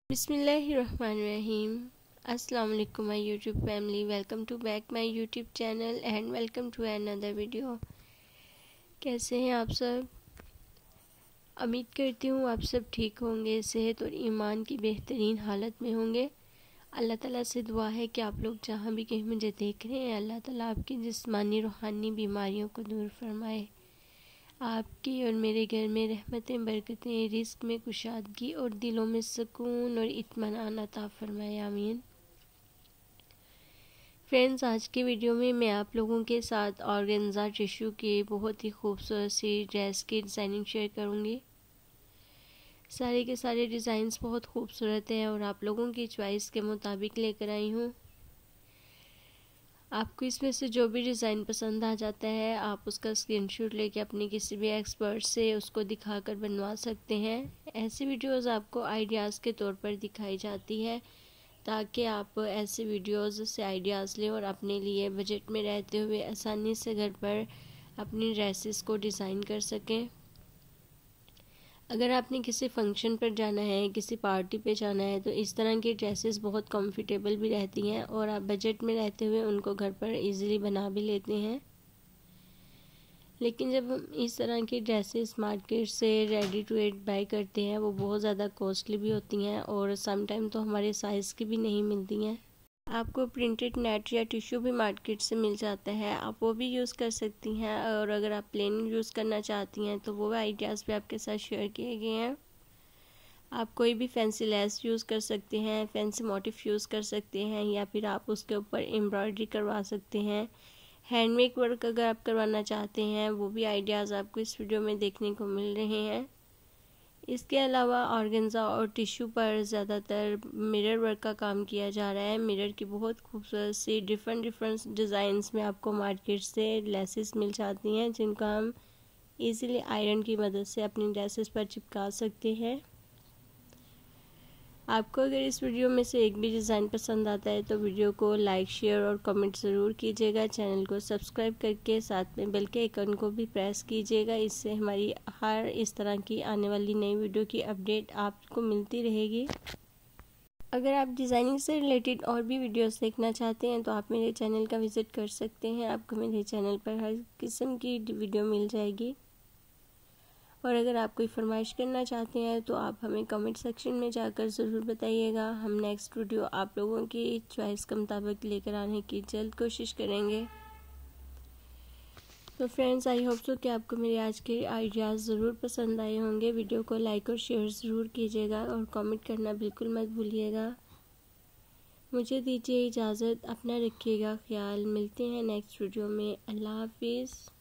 बिस्मिल्लाहिर्रहमानिर्रहीम। अस्सलाम वालेकुम my YouTube family, welcome to back my YouTube channel and welcome to another video. कैसे हैं आप सब? उम्मीद करती हूँ आप सब ठीक होंगे, सेहत और ईमान की बेहतरीन हालत में होंगे। अल्लाह ताला से दुआ है कि आप लोग जहाँ भी कहीं मुझे देख रहे हैं, अल्लाह ताला आपकी जिस्मानी रूहानी बीमारियों को दूर फरमाए। आपकी और मेरे घर में रहमतें, बरकतें, रिज़्क़ में कुशादगी और दिलों में सुकून और इत्मीनान अता फरमाए, आमीन। फ्रेंड्स, आज की वीडियो में मैं आप लोगों के साथ ऑर्गेन्जा टिश्यू की बहुत ही खूबसूरत सी ड्रेस की डिज़ाइनिंग शेयर करूँगी। सारे के सारे डिज़ाइंस बहुत खूबसूरत हैं और आप लोगों की चॉइस के मुताबिक लेकर आई हूँ। आपको इसमें से जो भी डिज़ाइन पसंद आ जाता है, आप उसका स्क्रीनशॉट लेके अपने किसी भी एक्सपर्ट से उसको दिखाकर बनवा सकते हैं। ऐसी वीडियोस आपको आइडियाज़ के तौर पर दिखाई जाती है ताकि आप ऐसे वीडियोस से आइडियाज़ लें और अपने लिए बजट में रहते हुए आसानी से घर पर अपनी ड्रेसेस को डिज़ाइन कर सकें। अगर आपने किसी फंक्शन पर जाना है, किसी पार्टी पे जाना है, तो इस तरह की ड्रेसेस बहुत कंफर्टेबल भी रहती हैं और आप बजट में रहते हुए उनको घर पर इजीली बना भी लेते हैं। लेकिन जब हम इस तरह की ड्रेसेस मार्केट से रेडी टू वेयर बाय करते हैं, वो बहुत ज़्यादा कॉस्टली भी होती हैं और समटाइम तो हमारे साइज़ की भी नहीं मिलती हैं। आपको प्रिंटेड नेट या टिश्यू भी मार्केट से मिल जाता है, आप वो भी यूज़ कर सकती हैं। और अगर आप प्लेन यूज़ करना चाहती हैं तो वो आइडियाज़ भी आपके साथ शेयर किए गए हैं। आप कोई भी फैंसी लेस यूज़ कर सकते हैं, फैंसी मोटिफ यूज़ कर सकते हैं, या फिर आप उसके ऊपर एम्ब्रॉयडरी करवा सकते हैं। हैंडमेड वर्क अगर आप करवाना चाहते हैं, वो भी आइडियाज़ आपको इस वीडियो में देखने को मिल रहे हैं। इसके अलावा ऑर्गेन्जा और टिश्यू पर ज़्यादातर मिरर वर्क का काम किया जा रहा है। मिरर की बहुत खूबसूरत सी डिफरेंट डिज़ाइंस में आपको मार्केट से लेसेस मिल जाती हैं, जिनको हम इजीली आयरन की मदद से अपनी ड्रेसेस पर चिपका सकते हैं। आपको अगर इस वीडियो में से एक भी डिज़ाइन पसंद आता है तो वीडियो को लाइक, शेयर और कमेंट ज़रूर कीजिएगा। चैनल को सब्सक्राइब करके साथ में बेल के आइकन को भी प्रेस कीजिएगा। इससे हमारी हर इस तरह की आने वाली नई वीडियो की अपडेट आपको मिलती रहेगी। अगर आप डिज़ाइनिंग से रिलेटेड और भी वीडियोस देखना चाहते हैं तो आप मेरे चैनल का विज़िट कर सकते हैं। आपको मेरे चैनल पर हर किस्म की वीडियो मिल जाएगी। और अगर आप कोई फरमाइश करना चाहते हैं तो आप हमें कमेंट सेक्शन में जाकर ज़रूर बताइएगा। हम नेक्स्ट वीडियो आप लोगों की चॉइस के मुताबिक लेकर आने की जल्द कोशिश करेंगे। तो फ्रेंड्स, आई होप सो कि आपको मेरे आज के आइडियाज़ ज़रूर पसंद आए होंगे। वीडियो को लाइक और शेयर ज़रूर कीजिएगा और कमेंट करना बिल्कुल मत भूलिएगा। मुझे दीजिए इजाज़त, अपना रखिएगा ख्याल। मिलते हैं नेक्स्ट वीडियो में। अल्लाह हाफिज़।